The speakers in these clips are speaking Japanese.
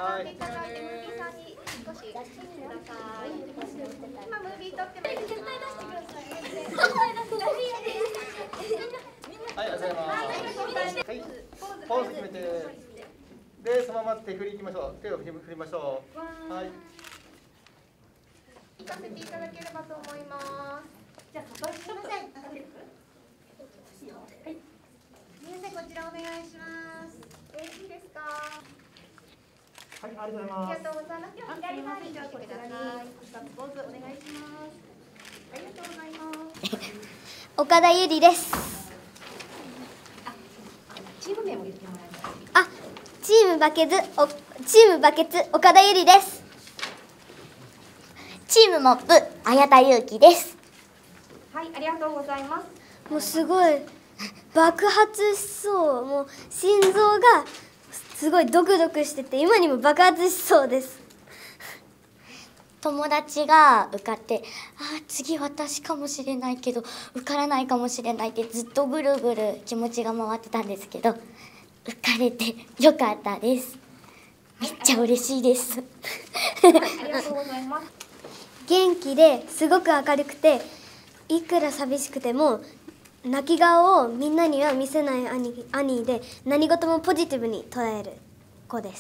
座っていただいて、ムービーさんに少し出してください。今ムービー撮ってます。絶対出してください。 はい、ありがとうございます。はい、ポーズ決めて、で、そのまま手振りいきましょう。手を振りましょう。はい。 行かせていただければと思います。じゃあ、すみません。はい。皆さん、こちらお願いします。よろしいですか。 はい、ありがとうございます。 ありがとうございます。左回りにしてください。ポーズお願いします。ありがとうございます。 岡田ゆりです。 チーム名も言ってもらいます。 あ、チームバケツ岡田ゆりです。チームモップ綾田祐希です。 はい、ありがとうございます。 もうすごい爆発しそう。もう心臓がすごいドクドクしてて、今にも爆発しそうです。友達が受かって、次私かもしれないけど受からないかもしれないってずっとぐるぐる気持ちが回ってたんですけど、受かれてよかったです。めっちゃ嬉しいです。 ありがとうございます。 元気ですごく明るくて、いくら寂しくても泣き顔をみんなには見せない兄で、何事もポジティブに捉える子です。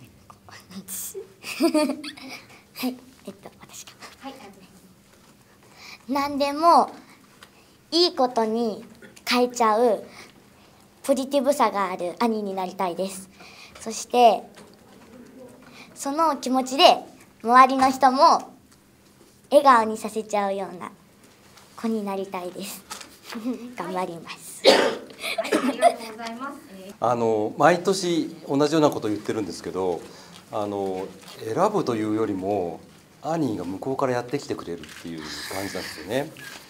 はい、私か。 はい、 何でもいいことに変えちゃうポジティブさがある兄になりたいです。そしてその気持ちで周りの人も笑顔にさせちゃうような子になりたいです。頑張ります。 はい、ありがとうございます。 毎年同じようなことを言ってるんですけど、選ぶというよりも兄が向こうからやってきてくれるっていう感じなんですよね。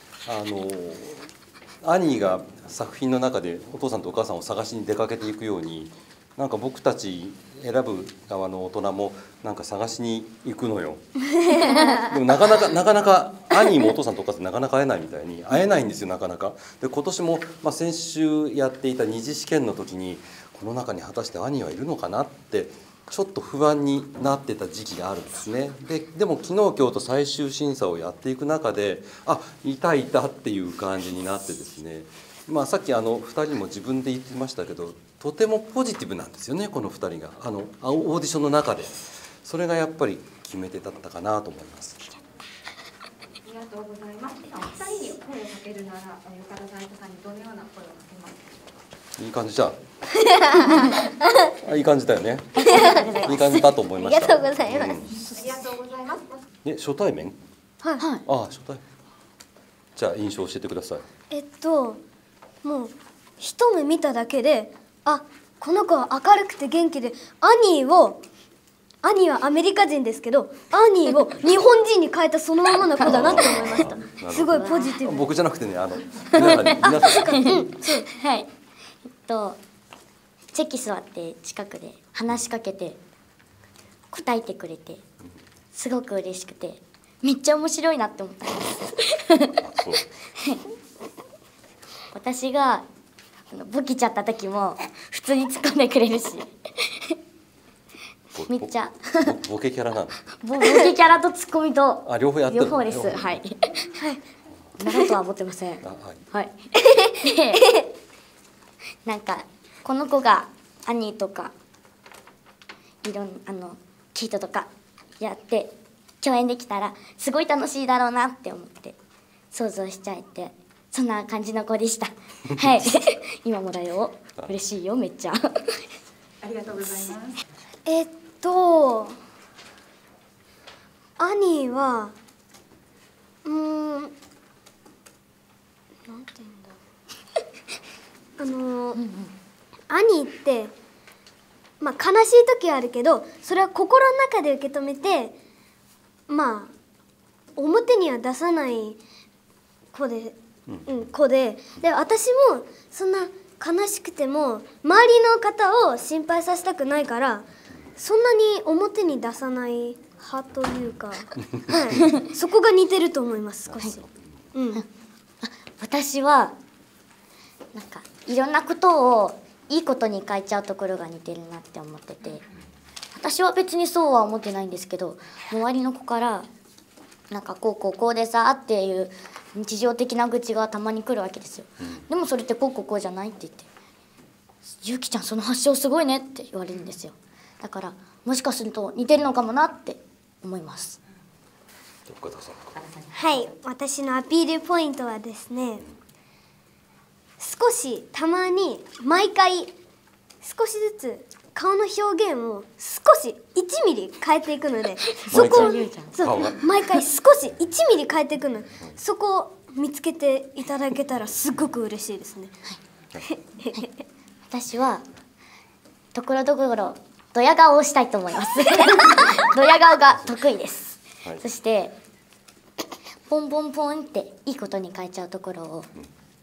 兄が作品の中でお父さんとお母さんを探しに出かけていくように、なんか僕たち選ぶ側の大人もなんか探しに行くのよ。でもなかなか兄もお父さんとお母さんなかなか会えないみたいに会えないんですよ、なかなか。で今年も、先週やっていた二次試験の時に、この中に果たして兄はいるのかなってちょっと不安になってた時期があるんですね。でも昨日今日と最終審査をやっていく中で、いたっていう感じになってですね、さっき2人も自分で言ってましたけど、とてもポジティブなんですよね、この2人がオーディションの中で。それがやっぱり決め手だったかなと思います。 ありがとうございます。お二人に声をかけるなら、岡田財子さんにどのような声をかけますか。 いい感じじゃん。いい感じだよね。いい感じだと思いました。 ありがとうございます。 ありがとうございます。 初対面？ はい。 初対面。じゃあ印象を教えてください。 もう一目見ただけで、この子は明るくて元気で、兄はアメリカ人ですけど、兄を日本人に変えたそのままの子だなって思いました。すごいポジティブ。 僕じゃなくてね、皆さんはい。席座って近くで話しかけて答えてくれて、すごく嬉しくて、めっちゃ面白いなって思ったんです。私がボケちゃった時も普通に突っ込んでくれるし、めっちゃボケキャラなの？ ボケキャラとツッコミと両方やってる。 両方です。はい。そんなことは思ってません。はい。なんかこの子が兄とかキートとかやって共演できたらすごい楽しいだろうなって思って想像しちゃって、そんな感じの子でした。はい。今もだよ。嬉しいよ、めっちゃ。 ありがとうございます。 兄はなんて言うんだ。兄って悲しい時はあるけど、それは心の中で受け止めて、表には出さない子で、私もそんな悲しくても周りの方を心配させたくないから、そんなに表に出さない派というか、そこが似てると思います、少し。私はなんかいろんなことをいいことに変えちゃうところが似てるなって思ってて、 私は別にそうは思ってないんですけど、周りの子からなんかこうでさっていう日常的な愚痴がたまに来るわけですよ。でもそれってこうじゃないって言って、ゆうきちゃんその発想すごいねって言われるんですよ。だからもしかすると似てるのかもなって思います。 岡田さん。 はい、私のアピールポイントはですね、少したまに毎回少しずつ顔の表現を少し1ミリ変えていくので、そこをそう毎回少し1ミリ変えていくので、そこを見つけていただけたらすごく嬉しいですね。私はところどころドヤ顔をしたいと思います。ドヤ顔が得意です。 はい、 そしてポンポンポンっていいことに変えちゃうところを、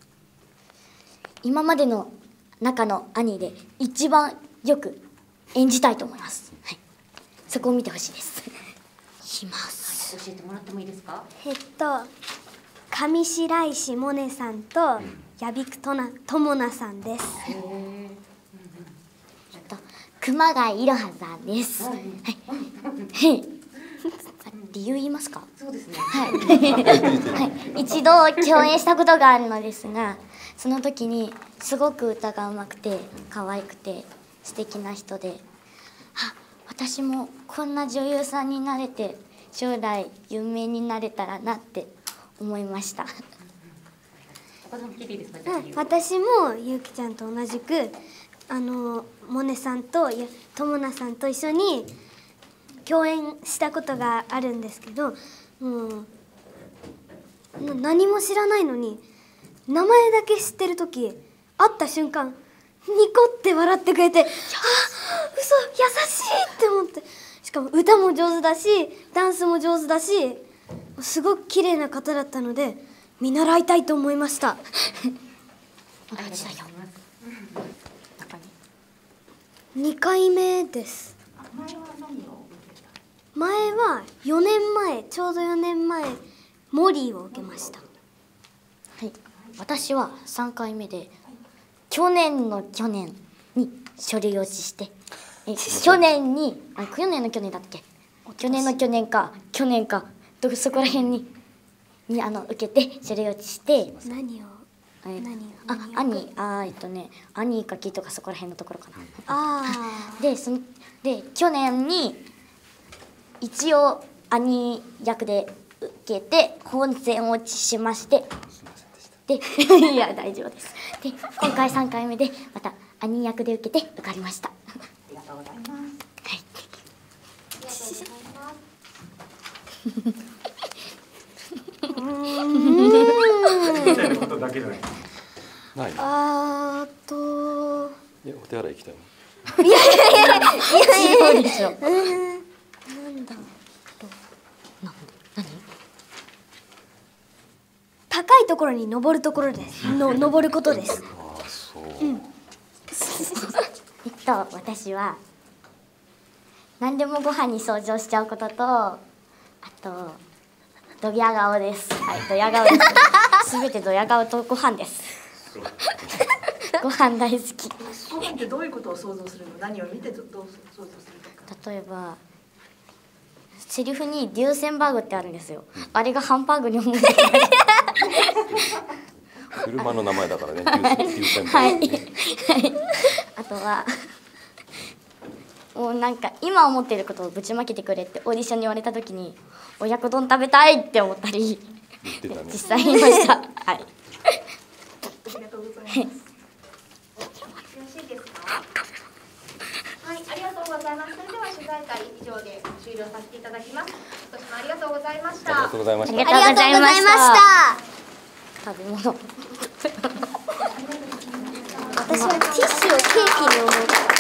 今までの中の兄で一番よく演じたいと思います。はい、そこを見てほしいです。します。 教えてもらってもいいですか？ 上白石萌音さんと矢比久友奈さんです。熊谷いろはさんです。はい。理由言いますか？ そうですね。 はい。一度共演したことがあるのですが、その時にすごく歌がうまくて可愛くて素敵な人で、私もこんな女優さんになれて将来有名になれたらなって思いました。私もゆうきちゃんと同じく萌音さんと友奈さんと一緒に共演したことがあるんですけど、もう何も知らないのに名前だけ知ってる時、会った瞬間ニコって笑ってくれて、嘘優しいって思って、しかも歌も上手だしダンスも上手だし、すごく綺麗な方だったので見習いたいと思いました。2回目です。前は4年前、ちょうど4年前モリーを受けました。はい、私は3回目で、去年に書類落ちして、去年の去年だっけ、去年かそこら辺に受けて書類落ちして、兄かキとかそこら辺のところかな。で去年に一応兄役で受けて本選落ちしまして、でいや大丈夫です。で今回3回目でまた兄役で受けて受かりました。 ありがとうございます。はい。 みたいなことだけじゃない。 ない。お手洗い行きたいの。 いやそうでしょ。なんだろう。何？高いところに登るところです。登ることです。 ああ、そう。 私は何でもご飯に想像しちゃうことと、あとドヤ顔です。はい、ドヤ顔です。すべてドヤ顔とご飯です。ご飯大好き。 ご飯ってどういうことを想像するの？何を見てどう想像するとか。 例えばセリフにデューセンバーグってあるんですよ。あれがハンバーグに思い出される。 車の名前だからね。デューセンバーグ。 はい。あとはもうなんか今思っていることをぶちまけてくれってオーディションに言われた時に親子丼食べたいって思ったり、実際言いました。はい。 ありがとうございます。 よろしいですか？はい、ありがとうございます。それでは取材会以上で終了させていただきます。今年もありがとうございました。 ありがとうございました。 ありがとうございました。食べ物。私はティッシュをケーキに思う。